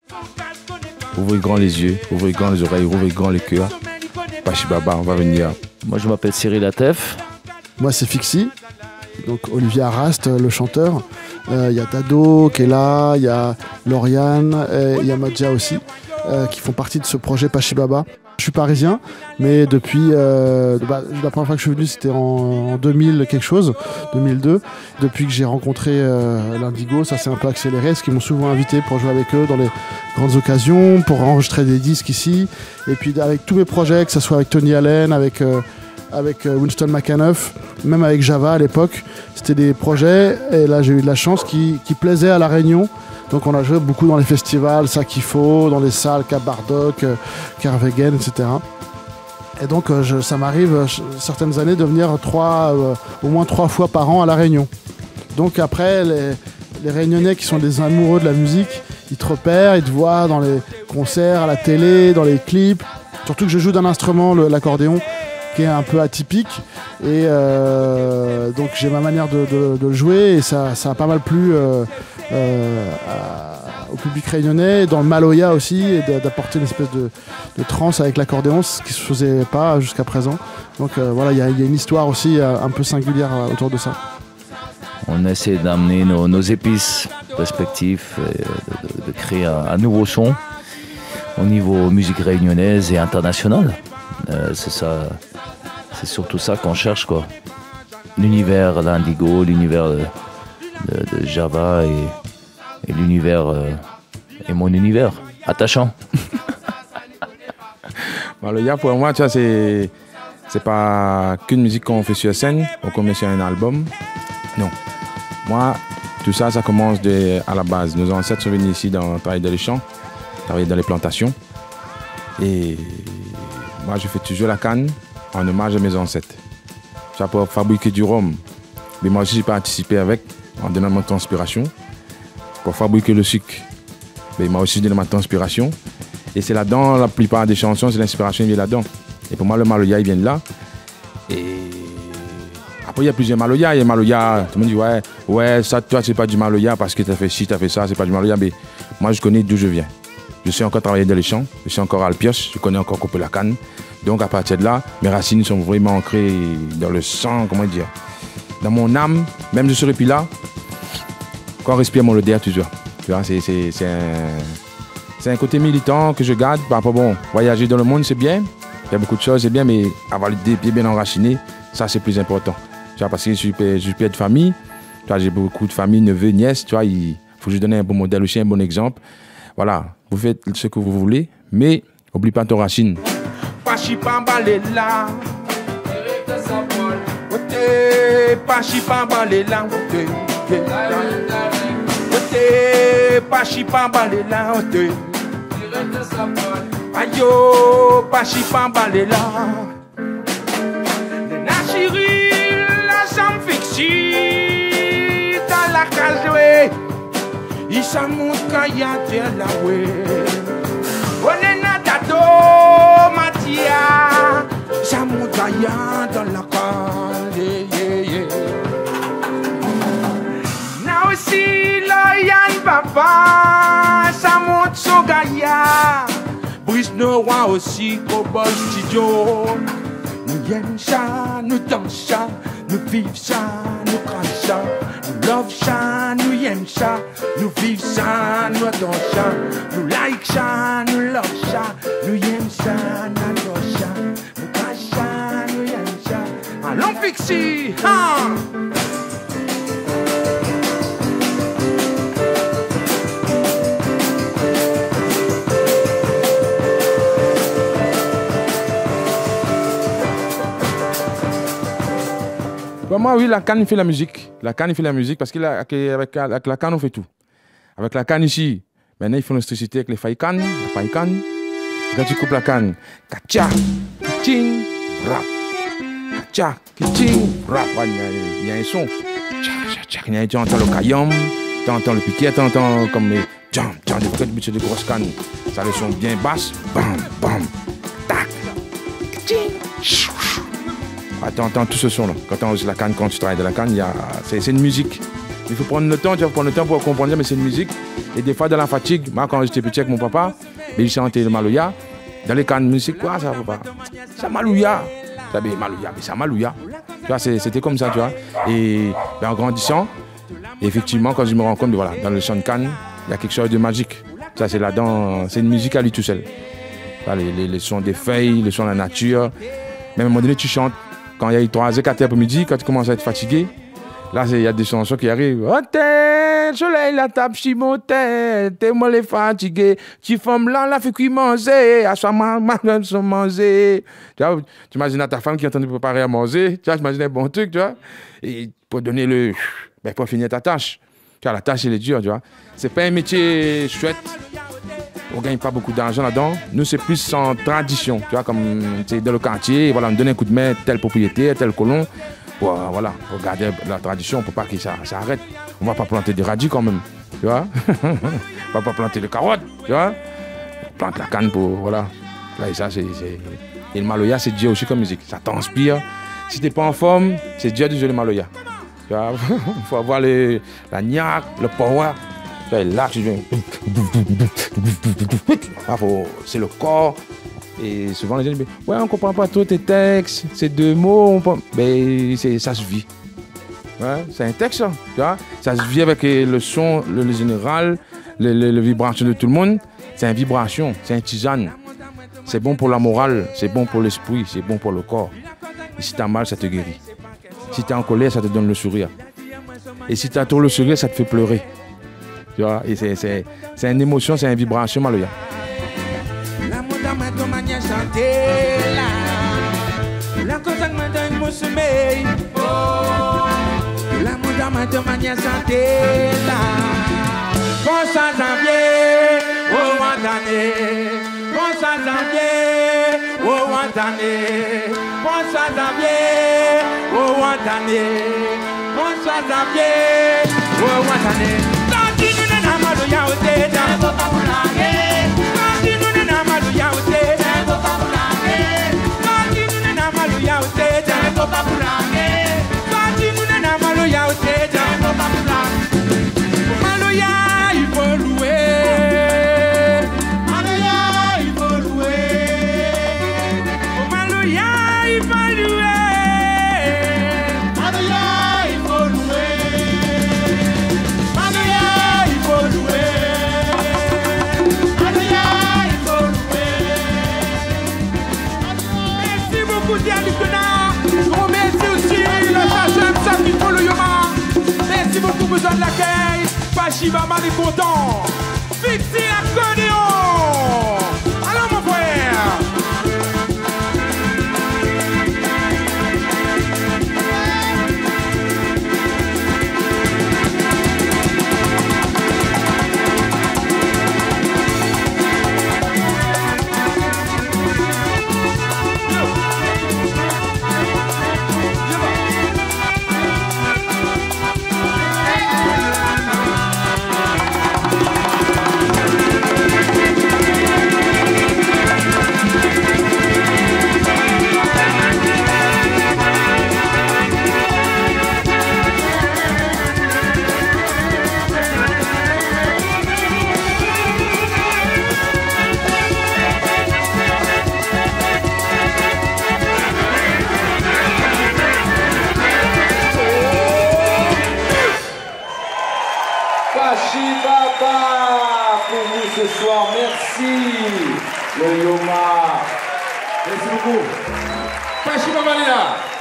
Ouvrez grand les yeux, ouvrez grand les oreilles, ouvrez grand le cœur. Pachi Baba, on va venir. Moi, je m'appelle Cyril Atef. Moi, c'est Fixie, donc Olivier Arast, le chanteur. Il y a Dado qui est là, il y a Lauriane, il y a Madja aussi, qui font partie de ce projet Pachi Baba. Je suis parisien, mais depuis la première fois que je suis venu, c'était en 2000 quelque chose, 2002. Depuis que j'ai rencontré l'Indigo, ça s'est un peu accéléré, parce qu'ils m'ont souvent invité pour jouer avec eux dans les grandes occasions, pour enregistrer des disques ici. Et puis avec tous mes projets, que ce soit avec Tony Allen, avec Winston McAnuff, même avec Java à l'époque, c'était des projets, et là j'ai eu de la chance qui plaisaient à La Réunion. Donc on a joué beaucoup dans les festivals, ça qu'il faut, dans les salles, Cap Bardock, Kervegen, etc. Et donc ça m'arrive certaines années de venir au moins 3 fois par an à La Réunion. Donc après, les Réunionnais qui sont des amoureux de la musique, ils te repèrent, ils te voient dans les concerts, à la télé, dans les clips. Surtout que je joue d'un instrument, l'accordéon, qui est un peu atypique. Et donc j'ai ma manière de le jouer, et ça a pas mal plu au public réunionnais, dans le Maloya aussi, et d'apporter une espèce de trance avec l'accordéon, ce qui ne se faisait pas jusqu'à présent. Donc voilà, il y a une histoire aussi un peu singulière autour de ça. On essaie d'amener nos épices respectifs, de créer un nouveau son au niveau musique réunionnaise et internationale. C'est ça, c'est surtout ça qu'on cherche, quoi. L'univers l'Indigo, l'univers de Java et l'univers et mon univers attachant. Maloya, pour moi, tu vois, c'est pas qu'une musique qu'on fait sur scène ou qu'on met sur un album. Non. Moi, tout ça, ça commence à la base. Nos ancêtres sont venus ici travailler dans les champs, travailler dans les plantations. Et moi, je fais toujours la canne en hommage à mes ancêtres. Ça pour fabriquer du rhum. Mais moi aussi, j'ai participé avec, en donnant ma transpiration. Pour fabriquer le sucre, mais moi aussi donné ma transpiration. Et c'est là-dedans, la plupart des chansons, c'est l'inspiration qui vient là-dedans. Et pour moi, le Maloya, il vient de là. Et après, il y a plusieurs Maloya. Il y a Maloya, tout le monde dit, ouais, ça, toi, c'est pas du Maloya parce que tu as fait ci, tu as fait ça, c'est pas du Maloya. Mais moi, je connais d'où je viens. Je sais encore travailler dans les champs, je sais encore à Alpioche, je connais encore couper la canne. Donc, à partir de là, mes racines sont vraiment ancrées dans le sang, comment dire, dans mon âme. Même je serai plus là, quand on respire mon odeur toujours. Tu vois, c'est un côté militant que je garde. Par rapport, bon, voyager dans le monde, c'est bien. Il y a beaucoup de choses, c'est bien, mais avoir des pieds bien enracinés, ça, c'est plus important. Tu vois, parce que je suis père de famille. Tu vois, j'ai beaucoup de famille, neveux, nièces. Tu vois, il faut que je donne un bon modèle aussi, un bon exemple. Voilà, vous faites ce que vous voulez, mais n'oublie pas ton racine. Pachi Pambalela, Pachi Pambalela, Pachi Pambalela, ayo, Pachi Pambalela. Nachiri, la jambe fixie, dans la cage, il s'en montre quand il y a de la way. On est nadato, Matia, ça monte dans la cage. Now aussi, Loyan Papa, ça monte son gaillard. Brice Noir aussi, Cowboy Studio. Nous aimons ça, nous dansons ça, nous vivons ça, nous crachons ça, nous love ça, nous aimons ça, nous vivons ça, nous adorons ça, nous like ça, nous love ça, nous aimons ça, nous adorons ça, nous crachons ça, nous aimons ça. Allons Fixie, hein? Pour moi, oui, la canne fait la musique. La canne fait la musique parce qu'avec la canne, on fait tout. Avec la canne ici, maintenant, ils font l'électricité avec les failles cannes, la paille canne. Quand tu coupes la canne, kacha, kiching, rap. Kacha, kiching, rap. Il y a un son. Tu entends le caillom, tu entends le piquet, tu entends comme les jam, des grosses cannes. Ça le son bien basse. Bam, bam, tac, kiching, chou. Tu entends tout ce son-là. Quand tu enregistres la canne, quand tu travailles de la canne, c'est une musique. Il faut prendre le temps, tu vas prendre le temps pour comprendre, mais c'est une musique. Et des fois, dans la fatigue, moi, quand j'étais petit avec mon papa, il chantait le Maloya. Dans les cannes, c'est quoi ça, papa? C'est Maloya. C'est Maloya, mais c'est Maloya. Tu vois, c'était comme ça, tu vois. Et ben, en grandissant, effectivement, quand je me rends compte, voilà, dans le chant de canne, il y a quelque chose de magique. Ça, c'est là-dedans, c'est une musique à lui tout seul. Les sons des feuilles, les sons de la nature. Même à un moment donné, tu chantes. Quand il y a eu 3h, 4h après-midi, quand tu commences à être fatigué, là, il y a des chansons qui arrivent. Oh, t'es, soleil, la table, si mon t'es moi les fatigué. Tu femme là, la fait cuire manger. À soi, manger. Tu vois, tu imagines ta femme qui est en train de préparer à manger. Tu vois, tu imagines un bon truc, tu vois. Et pour donner le. Ben, pour finir ta tâche. Tu vois, la tâche, elle est dure, tu vois. C'est pas un métier chouette. On gagne pas beaucoup d'argent là-dedans. Nous, c'est plus en tradition. Tu vois, comme dans le quartier, voilà, on donne un coup de main, tel propriétaire, tel colon. Voilà, pour garder la tradition, pour pas que ça arrête. On va pas planter des radis quand même, tu vois. On va pas planter des carottes, tu vois. On plante la canne pour, voilà. Là, et ça, et le Maloya, c'est Dieu aussi comme musique. Ça t'inspire. Si t'es pas en forme, c'est Dieu de jouer le Maloya. Tu vois, il faut avoir la niaque, le power. Tu vois, là, tu viens. C'est le corps. Et souvent, les gens disent, ouais, on ne comprend pas trop tes textes, ces 2 mots. Mais ça se vit. Ouais, c'est un texte, ça. Tu vois? Ça se vit avec le son, le général, le vibration de tout le monde. C'est une vibration, c'est un tisane. C'est bon pour la morale, c'est bon pour l'esprit, c'est bon pour le corps. Et si tu as mal, ça te guérit. Si tu es en colère, ça te donne le sourire. Et si tu as trop le sourire, ça te fait pleurer. Tu vois? Et c'est une émotion, c'est une vibration, Maloya. La cosa que me donne mon sommeil, oh, l'amour dans ma manière santé là. Bon ça janvier, oh Wantané. Bon ça janvier, oh Wantané. Bon ça janvier, oh Wantané. Bon ça janvier, oh Wantané. Continue na Maloya o te da vocabulaire. Continue na Maloya o te da vocabulaire. Continue na Maloya o te da vocabulaire. Continue na Maloya o te da vocabulaire. Maloya il faut louer. Maloya il faut louer. Maloya il faut louer. Maloya il faut louer. Maloya il faut louer. Maloya il faut louer. Merci beaucoup Diane Connard. On remercie aussi le Sachem Sam qui faut le Yoma. Merci beaucoup besoin de l'accueil. Pachibaba est content. Fixi l'accordéon. Alors mon frère. Pachibaba pour vous ce soir, merci le Yoma. Merci beaucoup. Pachibaba est là.